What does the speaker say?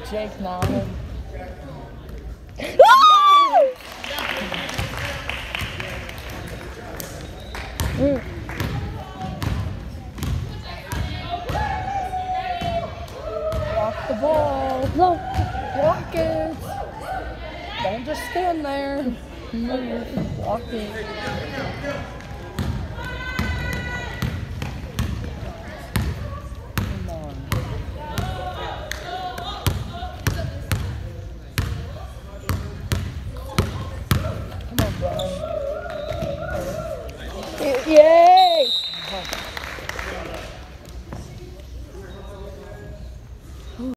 Jake Nyman. Block the ball. No. Block it. Don't just stand there. Block it.